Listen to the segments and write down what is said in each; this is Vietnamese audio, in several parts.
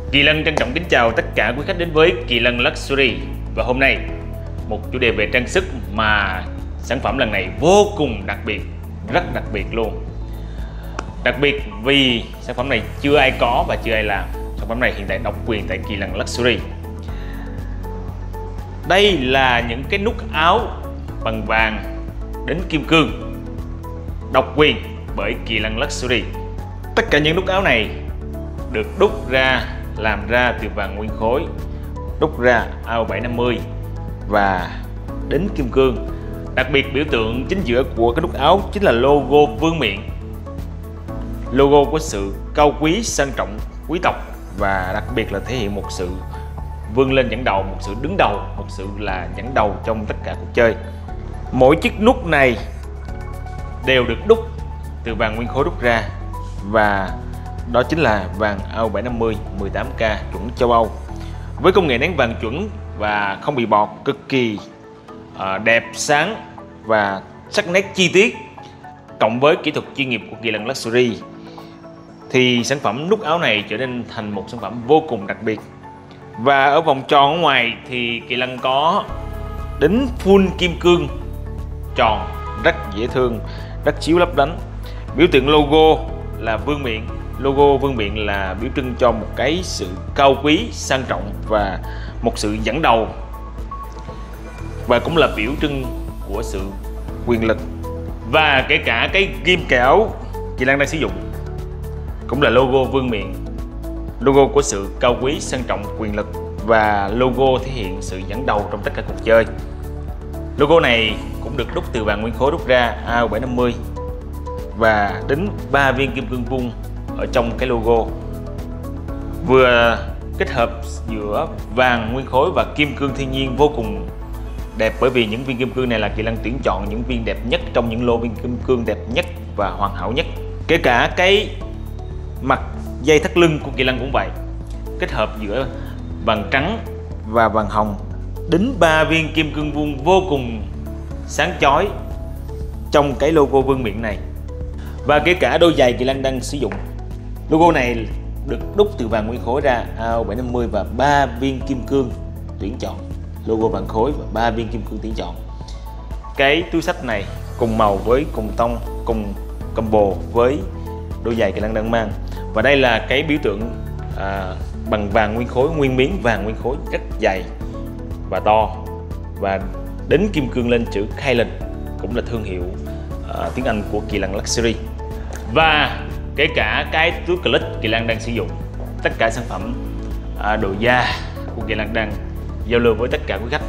Kỳ Lân trân trọng kính chào tất cả quý khách đến với Kỳ Lân Luxury. Và hôm nay một chủ đề về trang sức mà sản phẩm lần này vô cùng đặc biệt, rất đặc biệt luôn. Đặc biệt vì sản phẩm này chưa ai có và chưa ai làm. Sản phẩm này hiện tại độc quyền tại Kỳ Lân Luxury. Đây là những cái nút áo bằng vàng đến kim cương, độc quyền bởi Kỳ Lân Luxury. Tất cả những nút áo này được đúc ra, làm ra từ vàng nguyên khối, đúc ra AO750 và đến kim cương. Đặc biệt biểu tượng chính giữa của cái nút áo chính là logo vương miện, logo của sự cao quý, sang trọng, quý tộc, và đặc biệt là thể hiện một sự vươn lên dẫn đầu, một sự đứng đầu, một sự là dẫn đầu trong tất cả cuộc chơi. Mỗi chiếc nút này đều được đúc từ vàng nguyên khối đúc ra, và đó chính là vàng AO750 18K chuẩn châu Âu, với công nghệ nén vàng chuẩn và không bị bọt, cực kỳ đẹp, sáng và sắc nét chi tiết. Cộng với kỹ thuật chuyên nghiệp của Kỳ Lân Luxury thì sản phẩm nút áo này trở nên thành một sản phẩm vô cùng đặc biệt. Và ở vòng tròn ở ngoài thì Kỳ Lân có đính full kim cương tròn rất dễ thương, rất chiếu lấp lánh. Biểu tượng logo là vương miện. Logo vương miện là biểu trưng cho một cái sự cao quý, sang trọng và một sự dẫn đầu, và cũng là biểu trưng của sự quyền lực. Và kể cả cái ghim kẽo Kỳ Lân đang sử dụng cũng là logo vương miện, logo của sự cao quý, sang trọng, quyền lực, và logo thể hiện sự dẫn đầu trong tất cả cuộc chơi. Logo này cũng được đúc từ vàng nguyên khối đúc ra AO750 và đính 3 viên kim cương vuông ở trong cái logo, vừa kết hợp giữa vàng nguyên khối và kim cương thiên nhiên vô cùng đẹp. Bởi vì những viên kim cương này là Kỳ Lân tuyển chọn những viên đẹp nhất trong những lô viên kim cương đẹp nhất và hoàn hảo nhất. Kể cả cái mặt dây thắt lưng của Kỳ Lân cũng vậy, kết hợp giữa vàng trắng và vàng hồng, đính 3 viên kim cương vuông vô cùng sáng chói trong cái logo vương miện này. Và kể cả đôi giày Kỳ Lân đang sử dụng, logo này được đúc từ vàng nguyên khối ra AO750 và 3 viên kim cương tuyển chọn, logo vàng khối và 3 viên kim cương tuyển chọn. Cái túi xách này cùng màu với cùng tông, cùng combo với đôi giày Kỳ Lân đang mang. Và đây là cái biểu tượng bằng vàng nguyên khối, nguyên miếng vàng nguyên khối rất dày và to, và đính kim cương lên chữ Kylan, cũng là thương hiệu tiếng Anh của Kỳ Lân Luxury. Và kể cả cái túi clip Kỳ Lân đang sử dụng, tất cả sản phẩm đồ da của Kỳ Lân đang giao lưu với tất cả quý khách,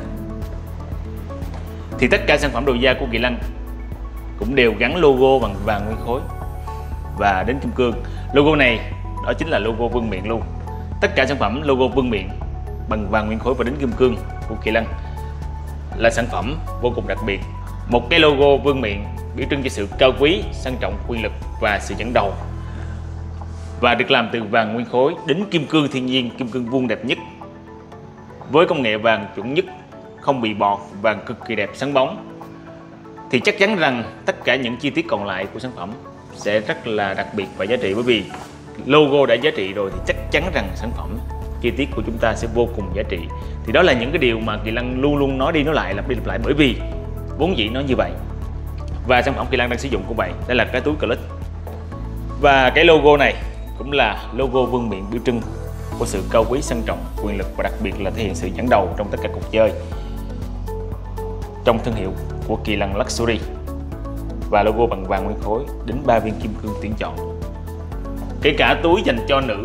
thì tất cả sản phẩm đồ da của Kỳ Lân cũng đều gắn logo bằng vàng nguyên khối và đến kim cương. Logo này đó chính là logo vương miện luôn. Tất cả sản phẩm logo vương miện bằng vàng nguyên khối và đến kim cương của Kỳ Lân là sản phẩm vô cùng đặc biệt. Một cái logo vương miện biểu trưng cho sự cao quý, sang trọng, quyền lực và sự dẫn đầu, và được làm từ vàng nguyên khối đến kim cương thiên nhiên, kim cương vuông đẹp nhất, với công nghệ vàng chuẩn nhất, không bị bọt, vàng cực kỳ đẹp, sáng bóng. Thì chắc chắn rằng tất cả những chi tiết còn lại của sản phẩm sẽ rất là đặc biệt và giá trị. Bởi vì logo đã giá trị rồi thì chắc chắn rằng sản phẩm, chi tiết của chúng ta sẽ vô cùng giá trị. Thì đó là những cái điều mà Kỳ Lân luôn luôn nói đi nói lại, lặp đi lặp lại, bởi vì vốn dĩ nó như vậy. Và sản phẩm Kỳ Lân đang sử dụng cũng vậy. Đây là cái túi clip, và cái logo này cũng là logo vương miện biểu trưng của sự cao quý, sang trọng, quyền lực, và đặc biệt là thể hiện sự dẫn đầu trong tất cả cuộc chơi trong thương hiệu của Kỳ Lân Luxury. Và logo bằng vàng nguyên khối đến 3 viên kim cương tuyển chọn. Kể cả túi dành cho nữ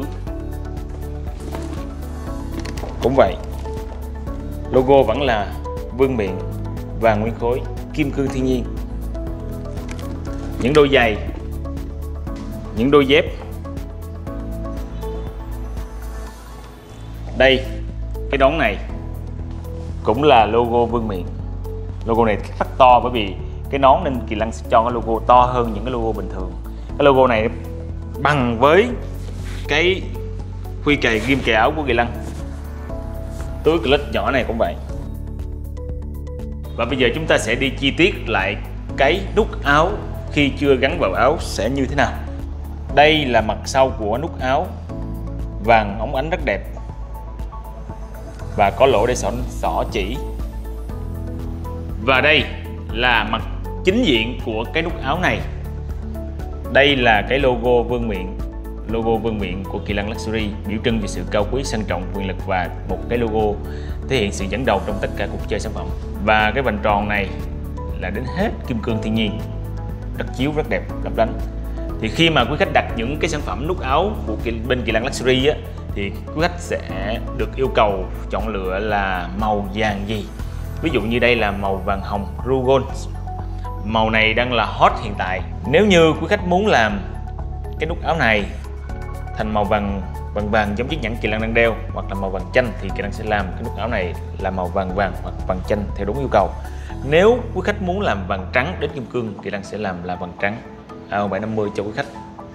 cũng vậy, logo vẫn là vương miện, vàng nguyên khối, kim cương thiên nhiên. Những đôi giày, những đôi dép, đây, cái nón này cũng là logo vương miện. Logo này rất to, bởi vì cái nón nên Kỳ Lân sẽ cho cái logo to hơn những cái logo bình thường. Cái logo này bằng với cái khuy cày ghim kề áo của Kỳ Lân. Túi clip nhỏ này cũng vậy. Và bây giờ chúng ta sẽ đi chi tiết lại cái nút áo khi chưa gắn vào áo sẽ như thế nào. Đây là mặt sau của nút áo vàng óng ánh rất đẹp và có lỗ để xỏ chỉ. Và đây là mặt chính diện của cái nút áo này. Đây là cái logo vương miện của Kỳ Lân Luxury, biểu trưng về sự cao quý, sang trọng, quyền lực và một cái logo thể hiện sự dẫn đầu trong tất cả cuộc chơi sản phẩm. Và cái vành tròn này là đến hết kim cương thiên nhiên, rất chiếu, rất đẹp, lấp lánh. Thì khi mà quý khách đặt những cái sản phẩm nút áo của bên Kỳ Lân Luxury á, thì quý khách sẽ được yêu cầu chọn lựa là màu vàng gì. Ví dụ như đây là màu vàng hồng Rouge Gold. Màu này đang là hot hiện tại. Nếu như quý khách muốn làm cái nút áo này thành màu vàng giống chiếc nhẫn Kỳ Lân đang đeo, hoặc là màu vàng chanh, thì Kỳ Lân sẽ làm cái nút áo này là màu vàng hoặc vàng chanh theo đúng yêu cầu. Nếu quý khách muốn làm vàng trắng đến kim cương, Kỳ Lân sẽ làm là vàng trắng AO750 cho quý khách.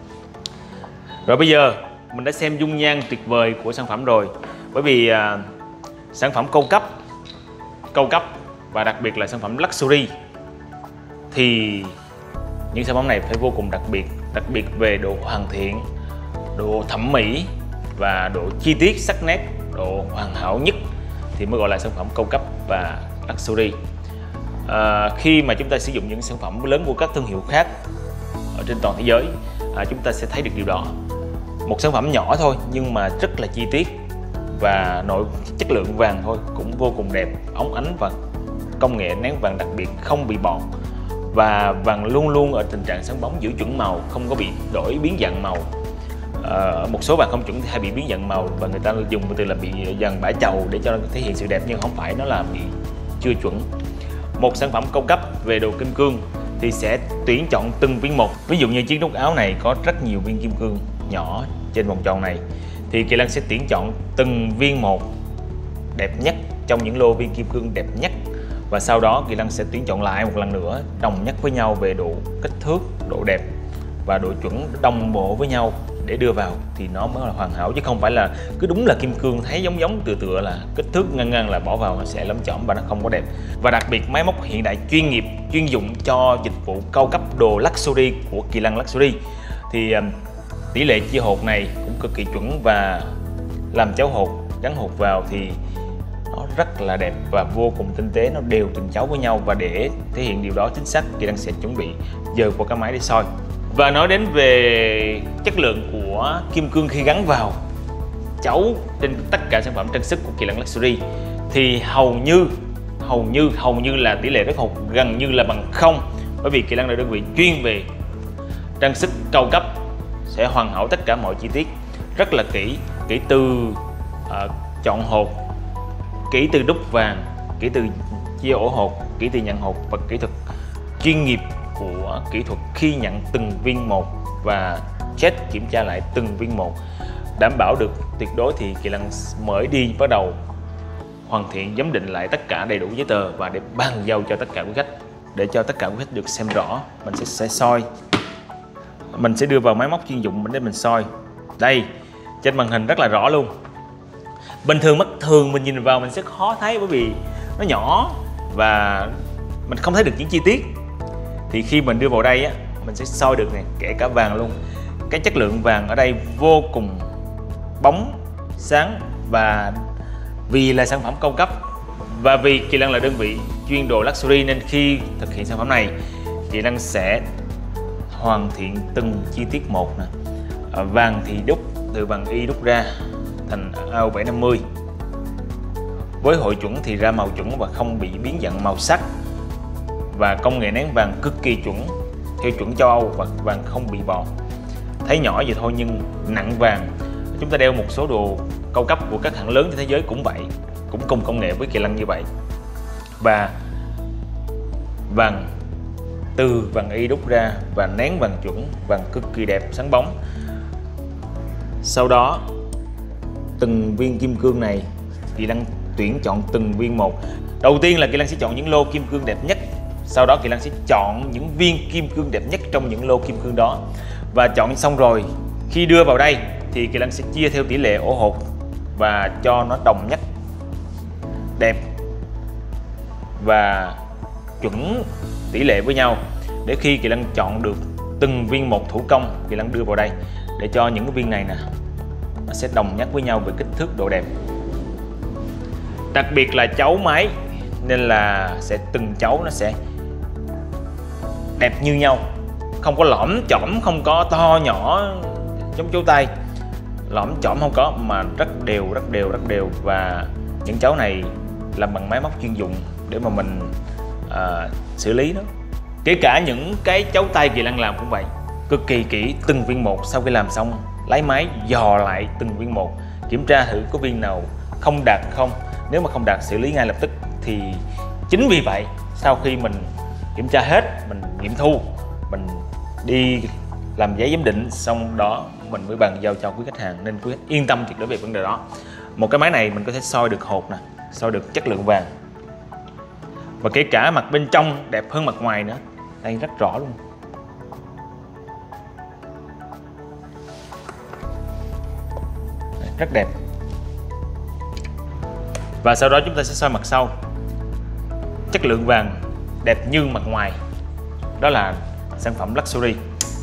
Rồi bây giờ mình đã xem dung nhan tuyệt vời của sản phẩm rồi. Bởi vì sản phẩm cao cấp và đặc biệt là sản phẩm luxury thì những sản phẩm này phải vô cùng đặc biệt về độ hoàn thiện, độ thẩm mỹ và độ chi tiết, sắc nét, độ hoàn hảo nhất thì mới gọi là sản phẩm cao cấp và luxury. Khi mà chúng ta sử dụng những sản phẩm lớn của các thương hiệu khác ở trên toàn thế giới, chúng ta sẽ thấy được điều đó. Một sản phẩm nhỏ thôi nhưng mà rất là chi tiết và chất lượng vàng thôi cũng vô cùng đẹp, óng ánh và công nghệ nén vàng đặc biệt, không bị bọt, và vàng luôn luôn ở tình trạng sáng bóng, giữ chuẩn màu, không có bị đổi biến dạng màu. Một số vàng không chuẩn thì hay bị biến dạng màu và người ta dùng từ là bị vàng bã chầu để cho nó thể hiện sự đẹp, nhưng không phải, nó là bị chưa chuẩn. Một sản phẩm cao cấp về đồ kim cương thì sẽ tuyển chọn từng viên một. Ví dụ như chiếc nút áo này có rất nhiều viên kim cương nhỏ trên vòng tròn này, thì Kỳ Lân sẽ tuyển chọn từng viên một đẹp nhất trong những lô viên kim cương đẹp nhất, và sau đó Kỳ Lân sẽ tuyển chọn lại một lần nữa đồng nhất với nhau về độ kích thước, độ đẹp và độ chuẩn đồng bộ với nhau để đưa vào thì nó mới là hoàn hảo, chứ không phải là cứ đúng là kim cương thấy giống tựa là kích thước ngang là bỏ vào nó sẽ lấm chỏm và nó không có đẹp. Và đặc biệt máy móc hiện đại chuyên nghiệp chuyên dụng cho dịch vụ cao cấp đồ luxury của Kỳ Lân Luxury thì tỷ lệ chia hột này cũng cực kỳ chuẩn, và làm cháo hột gắn hột vào thì nó rất là đẹp và vô cùng tinh tế, nó đều từng cháo với nhau. Và để thể hiện điều đó chính xác, Kỳ Lân sẽ chuẩn bị dời qua cái máy để soi. Và nói đến về chất lượng của kim cương khi gắn vào cháo trên tất cả sản phẩm trang sức của Kỳ Lân Luxury thì hầu như là tỷ lệ rớt hột gần như là bằng không, bởi vì Kỳ Lân là đơn vị chuyên về trang sức cao cấp, sẽ hoàn hảo tất cả mọi chi tiết rất là kỹ từ chọn hột, kỹ từ đúc vàng, kỹ từ chia ổ hột, kỹ từ nhận hột, và kỹ thuật chuyên nghiệp của kỹ thuật khi nhận từng viên một và check kiểm tra lại từng viên một, đảm bảo được tuyệt đối thì Kỳ Lân mới đi bắt đầu hoàn thiện, giám định lại tất cả đầy đủ giấy tờ và để bàn giao cho tất cả quý khách, để cho tất cả quý khách được xem rõ. Mình sẽ soi, mình sẽ đưa vào máy móc chuyên dụng để mình soi. Đây, trên màn hình rất là rõ luôn. Bình thường mắt thường mình nhìn vào mình sẽ khó thấy bởi vì nó nhỏ và mình không thấy được những chi tiết. Thì khi mình đưa vào đây á, mình sẽ soi được này, kể cả vàng luôn. Cái chất lượng vàng ở đây vô cùng bóng, sáng, và vì là sản phẩm cao cấp và vì Kỳ Lân là đơn vị chuyên đồ luxury nên khi thực hiện sản phẩm này, Kỳ Lân sẽ hoàn thiện từng chi tiết một nè. Vàng thì đúc từ vàng y đúc ra thành AO750 với hội chuẩn thì ra màu chuẩn và không bị biến dạng màu sắc, và công nghệ nén vàng cực kỳ chuẩn theo chuẩn châu Âu và vàng không bị bọt. Thấy nhỏ vậy thôi nhưng nặng vàng. Chúng ta đeo một số đồ cao cấp của các hãng lớn trên thế giới cũng vậy, cũng cùng công nghệ với Kỳ Lân như vậy. Và vàng từ vàng y đúc ra và nén vàng chuẩn, vàng cực kỳ đẹp, sáng bóng. Sau đó từng viên kim cương này Kỳ Lân tuyển chọn từng viên một. Đầu tiên là Kỳ Lân sẽ chọn những lô kim cương đẹp nhất, sau đó Kỳ Lân sẽ chọn những viên kim cương đẹp nhất trong những lô kim cương đó. Và chọn xong rồi, khi đưa vào đây thì Kỳ Lân sẽ chia theo tỷ lệ ổ hột và cho nó đồng nhất, đẹp và chuẩn tỷ lệ với nhau, để khi Kỳ Lân chọn được từng viên một thủ công, Kỳ Lân đưa vào đây để cho những cái viên này nè nó sẽ đồng nhất với nhau về kích thước độ đẹp. Đặc biệt là chấu máy nên là từng chấu nó sẽ đẹp như nhau, không có lõm chõm, không có to nhỏ giống chấu tay, lõm chõm không có, mà rất đều. Và những chấu này làm bằng máy móc chuyên dụng để mà mình xử lý nó. Kể cả những cái chấu tay Kỳ Lân làm cũng vậy, cực kỳ kỹ từng viên một. Sau khi làm xong lấy máy dò lại từng viên một, kiểm tra thử có viên nào không đạt không. Nếu mà không đạt xử lý ngay lập tức. Thì chính vì vậy sau khi mình kiểm tra hết, mình nghiệm thu, mình đi làm giấy giám định, xong đó mình mới bàn giao cho quý khách hàng, nên quý khách yên tâm tuyệt đối về vấn đề đó. Một cái máy này mình có thể soi được hột nè, soi được chất lượng vàng, và kể cả mặt bên trong đẹp hơn mặt ngoài nữa. Đây rất rõ luôn. Rất đẹp. Và sau đó chúng ta sẽ soi mặt sau. Chất lượng vàng đẹp như mặt ngoài. Đó là sản phẩm Luxury.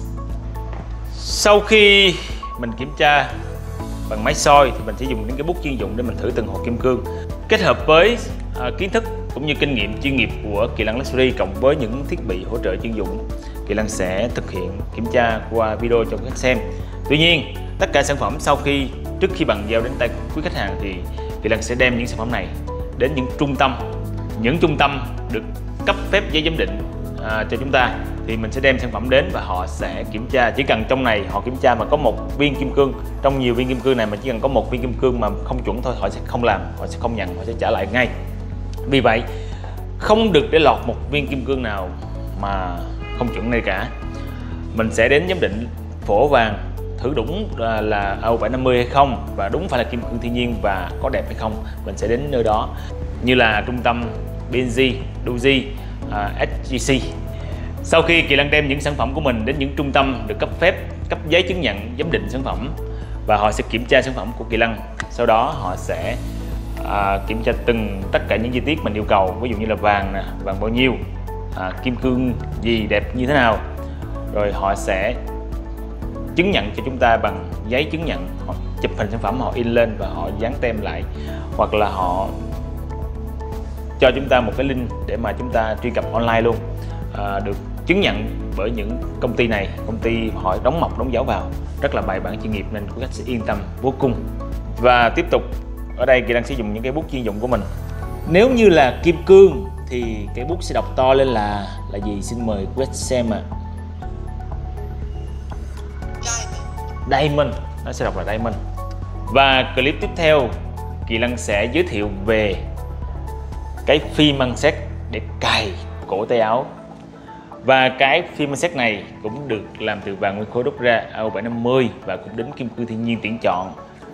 Sau khi mình kiểm tra bằng máy soi thì mình sẽ dùng những cái bút chuyên dụng để mình thử từng hột kim cương. Kết hợp với kiến thức cũng như kinh nghiệm chuyên nghiệp của Kỳ Lân Luxury cộng với những thiết bị hỗ trợ chuyên dụng, Kỳ Lân sẽ thực hiện kiểm tra qua video cho quý khách xem. Tuy nhiên, tất cả sản phẩm trước khi bàn giao đến tay quý khách hàng thì Kỳ Lân sẽ đem những sản phẩm này đến những trung tâm được cấp phép giấy giám định cho chúng ta, thì mình sẽ đem sản phẩm đến và họ sẽ kiểm tra. Chỉ cần trong này họ kiểm tra mà có một viên kim cương, trong nhiều viên kim cương này mà chỉ cần có một viên kim cương mà không chuẩn thôi, họ sẽ không làm, họ sẽ không nhận, họ sẽ trả lại ngay. Vì vậy không được để lọt một viên kim cương nào mà không chuẩn này cả. Mình sẽ đến giám định phổ vàng, thử đúng là AO750 hay không, và đúng phải là kim cương thiên nhiên và có đẹp hay không. Mình sẽ đến nơi đó như là trung tâm BNG, Doji, SGC. Sau khi Kỳ Lân đem những sản phẩm của mình đến những trung tâm được cấp phép, cấp giấy chứng nhận giám định sản phẩm, và họ sẽ kiểm tra sản phẩm của Kỳ Lân. Sau đó họ sẽ kiểm tra tất cả những chi tiết mình yêu cầu, ví dụ như là vàng nè, vàng bao nhiêu, kim cương gì, đẹp như thế nào. Rồi họ sẽ chứng nhận cho chúng ta bằng giấy chứng nhận, họ chụp hình sản phẩm, họ in lên và họ dán tem lại, hoặc là họ cho chúng ta một cái link để mà chúng ta truy cập online luôn, được chứng nhận bởi những công ty này. Công ty họ đóng mộc đóng dấu vào rất là bài bản chuyên nghiệp, nên quý khách sẽ yên tâm vô cùng. Và tiếp tục ở đây Kỳ Lân sẽ dùng những cái bút chuyên dụng của mình. Nếu như là kim cương thì cái bút sẽ đọc to lên là gì? Xin mời quý khách xem ạ. Diamond, nó sẽ đọc là Diamond. Và clip tiếp theo Kỳ Lân sẽ giới thiệu về cái phi măng xét để cài cổ tay áo. Và cái phi măng xét này cũng được làm từ vàng nguyên khối đúc ra AO750 và cũng đến kim cương thiên nhiên tuyển chọn,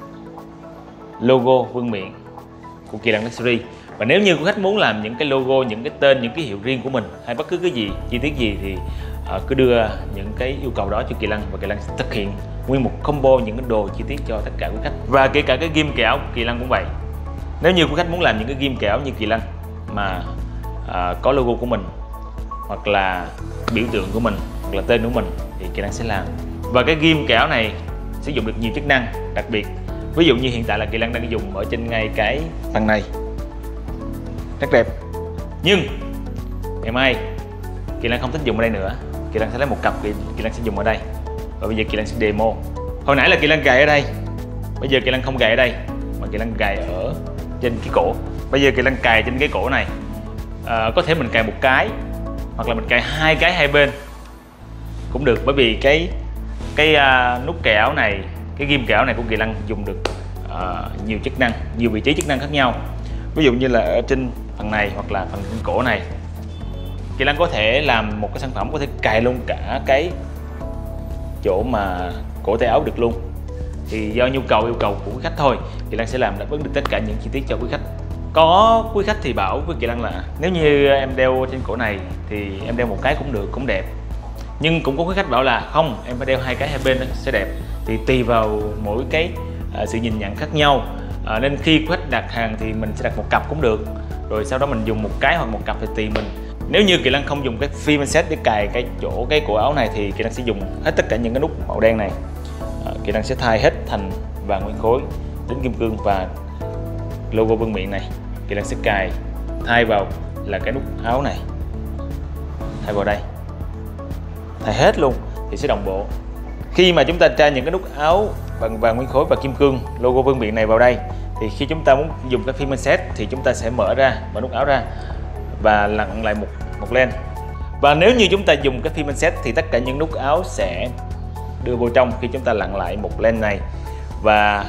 logo vương miện của Kỳ Lân Luxury. Và nếu như quý khách muốn làm những cái logo, những cái tên, những cái hiệu riêng của mình hay bất cứ cái gì, chi tiết gì thì cứ đưa những cái yêu cầu đó cho Kỳ Lân, và Kỳ Lân sẽ thực hiện nguyên một combo những cái đồ chi tiết cho tất cả quý khách. Và kể cả cái ghim kẹo Kỳ Lân cũng vậy. Nếu như quý khách muốn làm những cái ghim kẹo như Kỳ Lân mà có logo của mình, hoặc là biểu tượng của mình, hoặc là tên của mình, thì Kỳ Lân sẽ làm. Và cái ghim kẹo này sử dụng được nhiều chức năng đặc biệt. Ví dụ như hiện tại là Kỳ Lân đang dùng ở trên ngay cái phần này, rất đẹp. Nhưng ngày mai Kỳ Lân không thích dùng ở đây nữa, Kỳ Lân sẽ lấy một cặp Kỳ Lân sẽ dùng ở đây. Và bây giờ Kỳ Lân sẽ demo. Hồi nãy là Kỳ Lân gài ở đây, bây giờ Kỳ Lân không gài ở đây mà Kỳ Lân gài ở trên cái cổ. Bây giờ Kỳ Lân cài trên cái cổ này, có thể mình cài một cái hoặc là mình cài hai cái hai bên cũng được, bởi vì cái nút kẹo này, cái ghim kẹo này của Kỳ Lân dùng được nhiều chức năng, nhiều vị trí chức năng khác nhau. Ví dụ như là ở trên phần này hoặc là phần trên cổ này, Kỳ Lân có thể làm một cái sản phẩm có thể cài luôn cả cái chỗ mà cổ tay áo được luôn. Thì do nhu cầu yêu cầu của quý khách thôi, Kỳ Lân sẽ làm đáp ứng được tất cả những chi tiết cho quý khách. Có quý khách thì bảo với Kỳ Lân là nếu như em đeo trên cổ này thì em đeo một cái cũng được, cũng đẹp. Nhưng cũng có quý khách bảo là không, em phải đeo hai cái hai bên sẽ đẹp. Thì tùy vào mỗi cái sự nhìn nhận khác nhau, nên khi quý khách đặt hàng thì mình sẽ đặt một cặp cũng được, rồi sau đó mình dùng một cái hoặc một cặp thì tùy mình. Nếu như Kỳ Lân không dùng cái phi set để cài cái cổ áo này thì Kỳ Lân sẽ dùng hết tất cả những cái nút màu đen này. Kỳ Lân sẽ thay hết thành vàng nguyên khối đến kim cương và logo vương miện này, Kỳ Lân sẽ cài thay vào là cái nút áo này, thay vào đây, thay hết luôn thì sẽ đồng bộ. Khi mà chúng ta tra những cái nút áo bằng vàng nguyên khối và kim cương logo vương miện này vào đây, thì khi chúng ta muốn dùng cái phim set thì chúng ta sẽ mở nút áo ra và lặn lại một len. Và nếu như chúng ta dùng cái phim set thì tất cả những nút áo sẽ đưa vô trong khi chúng ta lặn lại một len này, và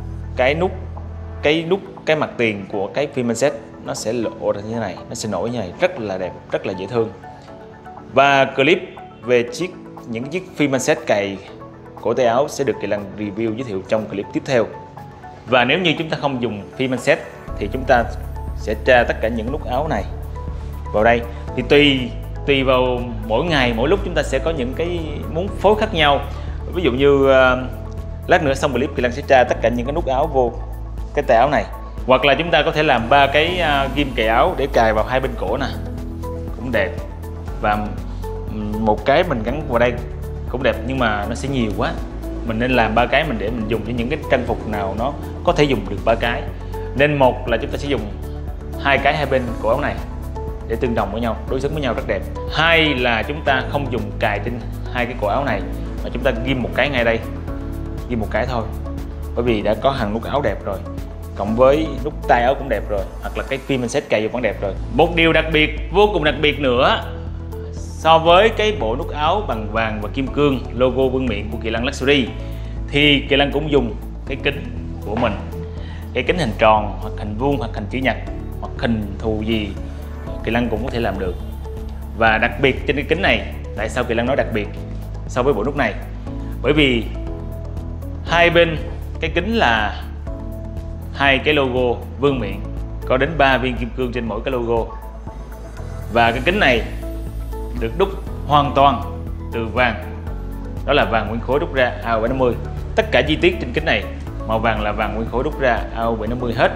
cái mặt tiền của cái phim set nó sẽ lộ ra như thế này, nó sẽ nổi như này, rất là đẹp, rất là dễ thương. Và clip về những chiếc phim set cày cổ tay áo sẽ được Kỳ Lân review giới thiệu trong clip tiếp theo. Và nếu như chúng ta không dùng phim set thì chúng ta sẽ tra tất cả những nút áo này vào đây. Thì tùy vào mỗi ngày, mỗi lúc chúng ta sẽ có những cái muốn phối khác nhau. Ví dụ như lát nữa xong clip Kỳ Lân sẽ tra tất cả những cái nút áo vô cái tay áo này. Hoặc là chúng ta có thể làm 3 cái ghim cài áo để cài vào hai bên cổ nè, cũng đẹp. Và một cái mình gắn vào đây cũng đẹp, nhưng mà nó sẽ nhiều quá. Mình nên làm 3 cái để mình dùng cho những cái trang phục nào nó có thể dùng được 3 cái. Nên một là chúng ta sẽ dùng 2 cái hai bên cổ áo này để tương đồng với nhau, đối xứng với nhau rất đẹp. 2 là chúng ta không dùng cài trên 2 cái cổ áo này mà chúng ta ghim một cái ngay đây, ghim một cái thôi, bởi vì đã có hàng nút áo đẹp rồi, cộng với nút tay áo cũng đẹp rồi, hoặc là cái phim set cài vẫn đẹp rồi. Một điều đặc biệt, vô cùng đặc biệt nữa so với cái bộ nút áo bằng vàng và kim cương logo vương miện của Kỳ Lân Luxury, thì Kỳ Lân cũng dùng cái kính của mình, cái kính hình tròn hoặc hình vuông hoặc hình chữ nhật hoặc hình thù gì Kỳ Lân cũng có thể làm được. Và đặc biệt trên cái kính này, tại sao Kỳ Lân nói đặc biệt so với bộ nút này? Bởi vì hai bên cái kính là 2 cái logo vương miện, có đến 3 viên kim cương trên mỗi cái logo. Và cái kính này được đúc hoàn toàn từ vàng, đó là vàng nguyên khối đúc ra AO750. Tất cả chi tiết trên kính này màu vàng là vàng nguyên khối đúc ra AO750 hết,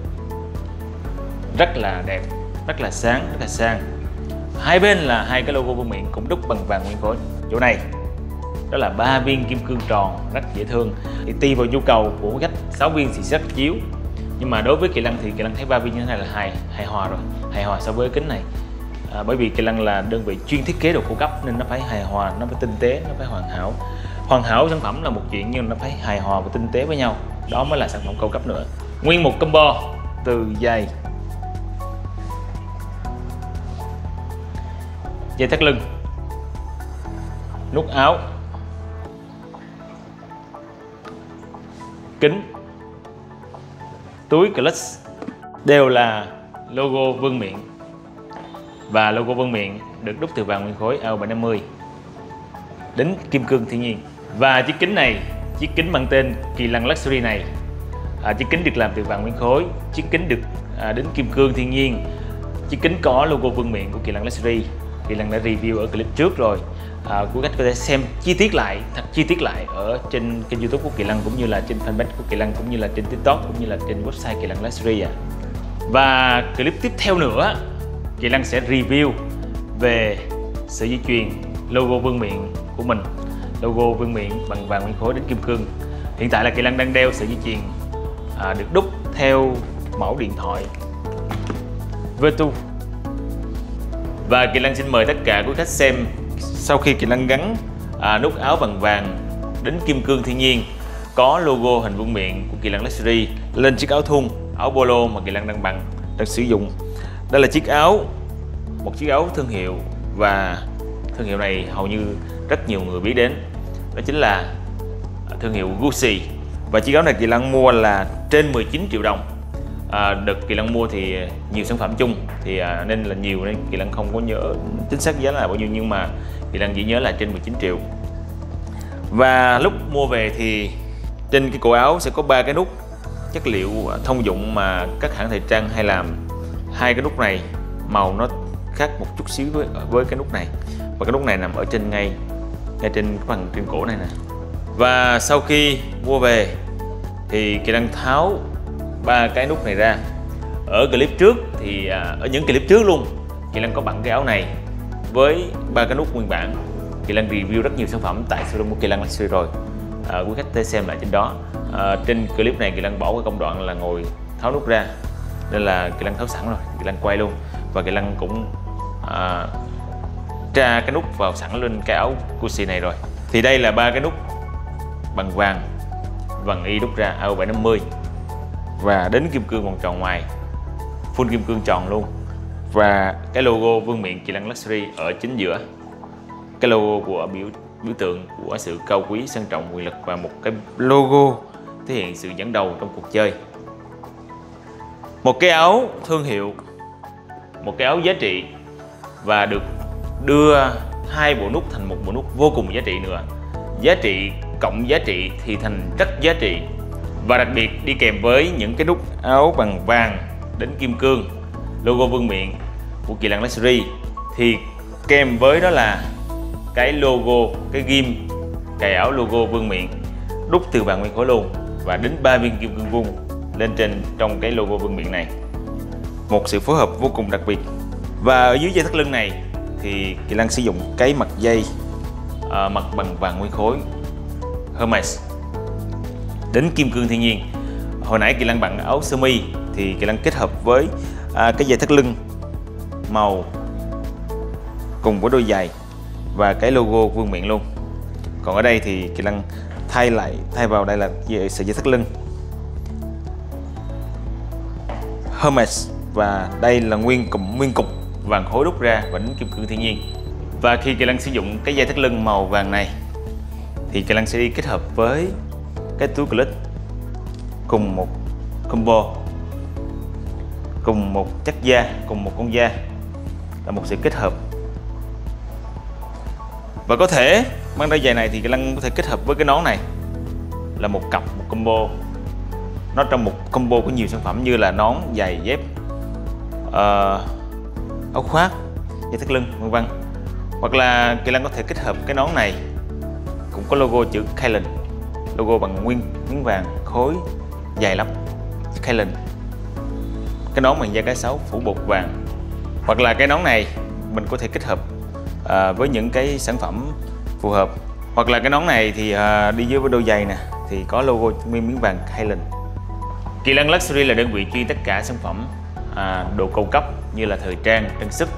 rất là đẹp, rất là sáng, rất là sang. Hai bên là 2 cái logo vương miện cũng đúc bằng vàng nguyên khối. Chỗ này đó là 3 viên kim cương tròn, rất dễ thương. Thì tùy vào nhu cầu của khách, 6 viên thì rất chiếu, nhưng mà đối với Kỳ Lân thì Kỳ Lân thấy 3 viên như thế này là hài hòa rồi, hài hòa so với kính này. Bởi vì Kỳ Lân là đơn vị chuyên thiết kế đồ cao cấp nên nó phải hài hòa, nó phải tinh tế, nó phải hoàn hảo. Hoàn hảo sản phẩm là một chuyện, nhưng nó phải hài hòa và tinh tế với nhau, đó mới là sản phẩm cao cấp nữa. Nguyên một combo từ dây thắt lưng, nút áo, kính, túi clutch đều là logo vương miện, và logo vương miện được đúc từ vàng nguyên khối AO750 đến kim cương thiên nhiên. Và chiếc kính này, chiếc kính mang tên Kỳ Lân Luxury này, chiếc kính được làm từ vàng nguyên khối, chiếc kính được đến kim cương thiên nhiên, chiếc kính có logo vương miện của Kỳ Lân Luxury. Kỳ Lân đã review ở clip trước rồi. Quý khách có thể xem chi tiết lại ở trên kênh YouTube của Kỳ Lân, cũng như là trên fanpage của Kỳ Lân, cũng như là trên TikTok, cũng như là trên website Kỳ Lân Luxury. Và clip tiếp theo nữa, Kỳ Lân sẽ review về sợi dây chuyền logo vương miện của mình, logo vương miện bằng vàng nguyên khối đến kim cương. Hiện tại là Kỳ Lân đang đeo sợi dây chuyền được đúc theo mẫu điện thoại Vertu. Và Kỳ Lân xin mời tất cả quý khách xem sau khi Kỳ Lân gắn nút áo bằng vàng đến kim cương thiên nhiên có logo hình vương miện của Kỳ Lân Luxury lên chiếc áo thun, áo polo mà Kỳ Lân đang sử dụng. Đây là một chiếc áo thương hiệu, và thương hiệu này hầu như rất nhiều người biết đến, đó chính là thương hiệu Gucci. Và chiếc áo này Kỳ Lân mua là trên 19 triệu đồng. Đợt Kỳ Lân mua thì nhiều sản phẩm chung thì nên là nhiều, nên Kỳ Lân không có nhớ chính xác giá là bao nhiêu, nhưng mà Kỳ Lân chỉ nhớ là trên 19 triệu. Và lúc mua về thì trên cái cổ áo sẽ có 3 cái nút chất liệu thông dụng mà các hãng thời trang hay làm. 2 cái nút này màu nó khác một chút xíu với cái nút này, và cái nút này nằm ở trên ngay trên phần trên cổ này nè. Và sau khi mua về thì Kỳ Lân tháo 3 cái nút này ra. Ở clip trước thì ở những clip trước luôn, Kỳ Lân có bằng cái áo này với 3 cái nút nguyên bản. Kỳ Lân review rất nhiều sản phẩm tại showroom của Kỳ Lân Luxury rồi. quý khách tới xem lại trên đó. Trên clip này Kỳ Lân bỏ cái công đoạn là ngồi tháo nút ra, nên là Kỳ Lân tháo sẵn rồi, Kỳ Lân quay luôn, và Kỳ Lân cũng tra cái nút vào sẵn lên cái áo Gucci này rồi. Thì đây là 3 cái nút bằng vàng vàng y đúc ra AO 750, và đến kim cương vòng tròn ngoài, full kim cương tròn luôn, và cái logo vương miện Kỳ Lân Luxury ở chính giữa. Cái logo của biểu tượng của sự cao quý, sang trọng, quyền lực, và một cái logo thể hiện sự dẫn đầu trong cuộc chơi. Một cái áo thương hiệu, một cái áo giá trị, và được đưa 2 bộ nút thành một bộ nút vô cùng giá trị nữa. Giá trị cộng giá trị thì thành rất giá trị. Và đặc biệt đi kèm với những cái nút áo bằng vàng đến kim cương, logo vương miện của Kỳ Lân Luxury, thì kèm với đó là cái logo, cái ghim cài áo logo vương miện đúc từ vàng nguyên khối luôn, và đến 3 viên kim cương vuông lên trên trong cái logo vương miện này. Một sự phối hợp vô cùng đặc biệt. Và ở dưới dây thắt lưng này thì Kỳ Lân sử dụng cái mặt dây mặt bằng vàng nguyên khối Hermes đến kim cương thiên nhiên. Hồi nãy Kỳ Lân bằng áo sơ mi thì Kỳ Lân kết hợp với cái dây thắt lưng màu cùng với đôi giày và cái logo vương miện luôn. Còn ở đây thì Kỳ Lân thay vào đây là sợi dây thắt lưng Hermes, và đây là nguyên cục vàng khối đúc ra và đến kim cương thiên nhiên. Và khi Kỳ Lân sử dụng cái dây thắt lưng màu vàng này thì Kỳ Lân sẽ đi kết hợp với cái túi clip cùng một combo, cùng một chất da, cùng một con da, là một sự kết hợp. Và có thể mang đôi giày này thì Kỳ Lân có thể kết hợp với cái nón này, là một cặp, một combo. Nó trong một combo có nhiều sản phẩm như là nón, giày, dép, áo khoác, dây thắt lưng, vân vân. Hoặc là Kỳ Lân có thể kết hợp cái nón này cũng có logo chữ Kylan, logo bằng nguyên miếng vàng khối dài lắm, Kylan. Cái nón bằng da cá sấu phủ bột vàng. Hoặc là cái nón này mình có thể kết hợp với những cái sản phẩm phù hợp. Hoặc là cái nón này thì đi dưới với đôi giày nè thì có logo miếng vàng Kylan. Kỳ Lân Luxury là đơn vị chuyên tất cả sản phẩm đồ cao cấp như là thời trang, trang sức,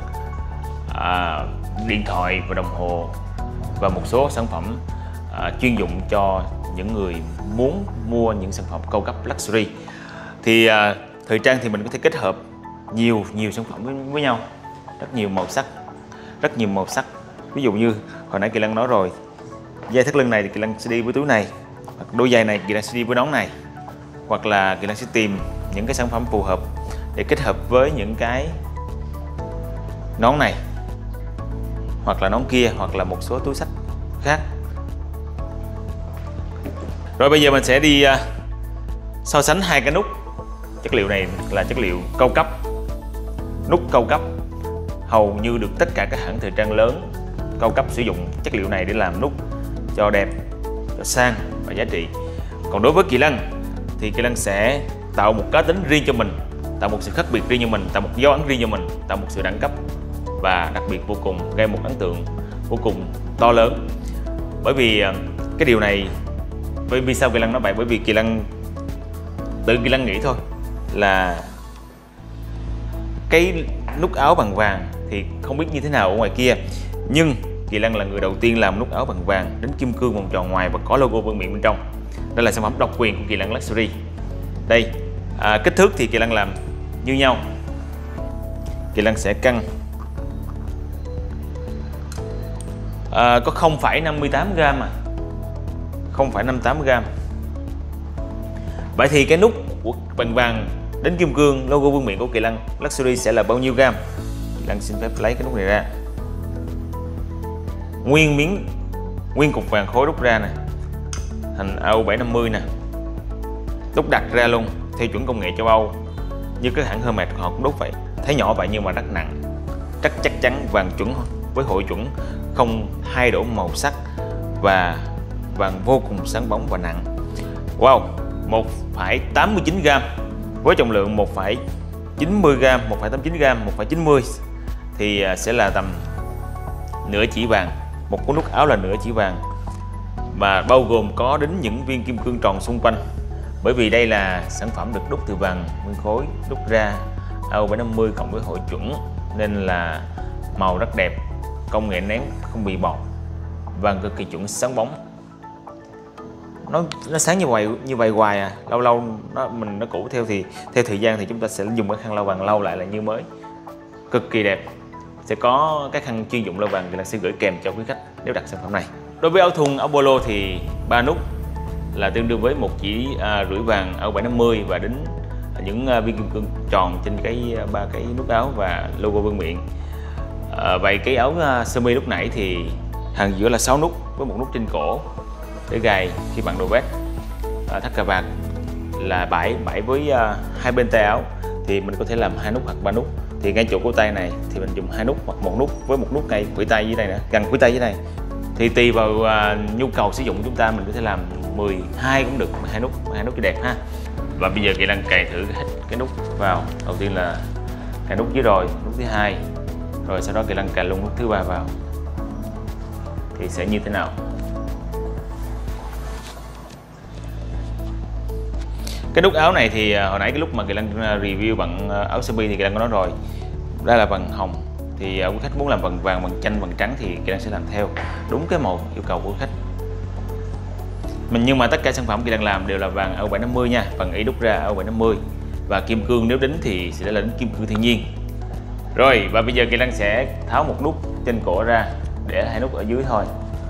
điện thoại và đồng hồ, và một số sản phẩm chuyên dụng cho những người muốn mua những sản phẩm cao cấp luxury. Thì thời trang thì mình có thể kết hợp nhiều sản phẩm với nhau, rất nhiều màu sắc. Ví dụ như hồi nãy Kỳ Lân nói rồi, dây thắt lưng này thì Kỳ Lân sẽ đi với túi này, hoặc đôi giày này Kỳ Lân sẽ đi với nón này, hoặc là Kỳ Lân sẽ tìm những cái sản phẩm phù hợp để kết hợp với những cái nón này, hoặc là nón kia, hoặc là một số túi xách khác. Rồi bây giờ mình sẽ đi so sánh hai cái nút. Chất liệu này là chất liệu cao cấp, nút cao cấp, hầu như được tất cả các hãng thời trang lớn cao cấp sử dụng chất liệu này để làm nút cho đẹp, cho sang và giá trị. Còn đối với Kỳ Lân thì Kỳ Lân sẽ tạo một cá tính riêng cho mình, tạo một sự khác biệt riêng cho mình, tạo một dấu ấn riêng cho mình, tạo một sự đẳng cấp và đặc biệt vô cùng, gây một ấn tượng vô cùng to lớn. Bởi vì cái điều này, vì sao Kỳ Lân nói vậy? Bởi vì Kỳ Lân tự Kỳ Lân nghĩ thôi, là cái nút áo bằng vàng thì không biết như thế nào ở ngoài kia, nhưng Kỳ Lân là người đầu tiên làm nút áo bằng vàng đến kim cương vòng tròn ngoài và có logo vương miện bên trong. Đây là sản phẩm độc quyền của Kỳ Lân Luxury. Đây, kích thước thì Kỳ Lân làm như nhau. Kỳ Lân sẽ cân có 0,58g mà, 0,58g. Vậy thì cái nút bằng vàng đến kim cương logo vương miện của Kỳ Lân Luxury sẽ là bao nhiêu gam? Kỳ Lân xin phép lấy cái nút này ra. Nguyên cục vàng khối đúc ra nè, thành AO 750 nè, đúc đặt ra luôn theo chuẩn công nghệ châu Âu, như cái hãng Hermes họ cũng đúc vậy. Thấy nhỏ vậy nhưng mà rất nặng, rất chắc chắn, vàng chuẩn với hội chuẩn, không thay đổi màu sắc, và vàng vô cùng sáng bóng và nặng. Wow, 1,89g với trọng lượng 1,90g, 1,89g, 1,90 thì sẽ là tầm nửa chỉ vàng. Một con nút áo là nửa chỉ vàng, và bao gồm có đến những viên kim cương tròn xung quanh. Bởi vì đây là sản phẩm được đúc từ vàng nguyên khối, đúc ra AO750 cộng với hội chuẩn nên là màu rất đẹp, công nghệ nén không bị bọt, vàng cực kỳ chuẩn sáng bóng. Nó sáng như vậy hoài à, lâu lâu nó cũ theo thời gian thì chúng ta sẽ dùng cái khăn lau vàng lau lại là như mới, cực kỳ đẹp. Sẽ có cái khăn chuyên dụng lau vàng thì là sẽ gửi kèm cho quý khách nếu đặt sản phẩm này. Đối với áo thun, áo polo thì 3 nút là tương đương với 1,5 chỉ vàng AO750 và đính những viên kim cương tròn trên ba cái nút áo và logo vương miện. Vậy cái áo sơ mi lúc nãy thì hàng giữa là 6 nút với một nút trên cổ để gài khi bạn đồ vest. Thắt cà vạt là 7 với hai bên tay áo thì mình có thể làm 2 nút hoặc 3 nút. Thì ngay chỗ cổ tay này thì mình dùng 2 nút hoặc 1 nút với 1 nút ngay khuỷu tay dưới này nữa, gần khuỷu tay dưới này. Thì tùy vào nhu cầu sử dụng của chúng ta, mình có thể làm 12 cũng được, 12 nút cho đẹp ha. Và bây giờ Kỳ Lân cài thử hết cái nút vào. Đầu tiên là cài nút dưới rồi, nút thứ hai, rồi sau đó Kỳ Lân cài luôn nút thứ ba vào. Thì sẽ như thế nào? Cái nút áo này thì hồi nãy cái lúc mà Kỳ Lân review bằng áo sơ mi thì Kỳ Lân có nói rồi, đây là vàng hồng. Thì quý khách muốn làm vàng vàng, vàng chanh, vàng trắng thì Kỳ Lân sẽ làm theo đúng cái màu yêu cầu của khách. Nhưng mà tất cả sản phẩm Kỳ Lân làm đều là vàng AO750 nha, phần y đúc ra AO750 và kim cương nếu đính thì sẽ là đính kim cương thiên nhiên. Rồi và bây giờ Kỳ Lân sẽ tháo một nút trên cổ ra, để 2 nút ở dưới thôi.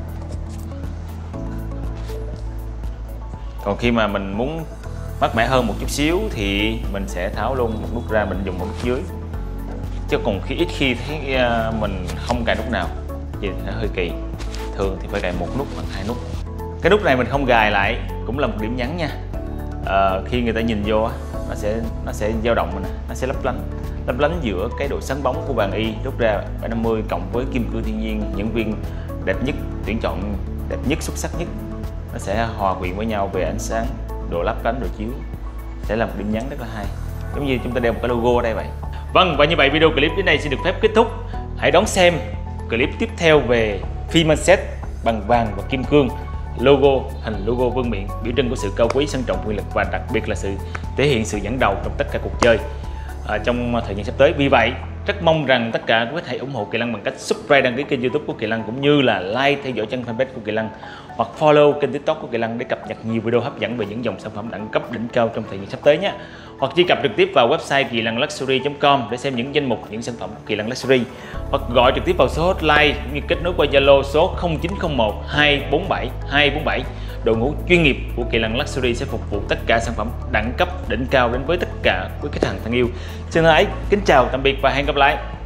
Còn khi mà mình muốn mát mẻ hơn một chút xíu thì mình sẽ tháo luôn một nút ra, mình dùng một nút dưới. Chứ còn ít khi thấy mình không cài nút nào thì nó hơi kỳ. Thường thì phải cài một nút hoặc 2 nút. Cái nút này mình không gài lại cũng là một điểm nhấn nha. Khi người ta nhìn vô nó sẽ dao động, nó sẽ lấp lánh giữa cái độ sáng bóng của vàng y đúc ra 750 cộng với kim cương thiên nhiên, những viên đẹp nhất, tuyển chọn đẹp nhất, xuất sắc nhất. Nó sẽ hòa quyện với nhau về ánh sáng, độ lấp lánh, độ chiếu, sẽ là một điểm nhấn rất là hay, giống như chúng ta đeo một cái logo ở đây vậy. Vâng, và như vậy video clip đến đây xin được phép kết thúc. Hãy đón xem clip tiếp theo về phi set bằng vàng và kim cương, hình logo vương miện, biểu trưng của sự cao quý, sang trọng, quyền lực và đặc biệt là sự thể hiện sự dẫn đầu trong tất cả cuộc chơi trong thời gian sắp tới. Vì vậy rất mong rằng tất cả quý khách hãy ủng hộ Kỳ Lân bằng cách subscribe, đăng ký kênh YouTube của Kỳ Lân, cũng như là like, theo dõi trang fanpage của Kỳ Lân hoặc follow kênh TikTok của Kỳ Lân để cập nhật nhiều video hấp dẫn về những dòng sản phẩm đẳng cấp đỉnh cao trong thời gian sắp tới nhé. Hoặc truy cập trực tiếp vào website kilanluxury.com để xem những danh mục những sản phẩm của Kỳ Lân Luxury, hoặc gọi trực tiếp vào số hotline cũng như kết nối qua Zalo số 0901 247 247. Đội ngũ chuyên nghiệp của Kỳ Lân Luxury sẽ phục vụ tất cả sản phẩm đẳng cấp đỉnh cao đến với tất cả quý khách hàng thân yêu. Xin thân ái kính chào tạm biệt và hẹn gặp lại.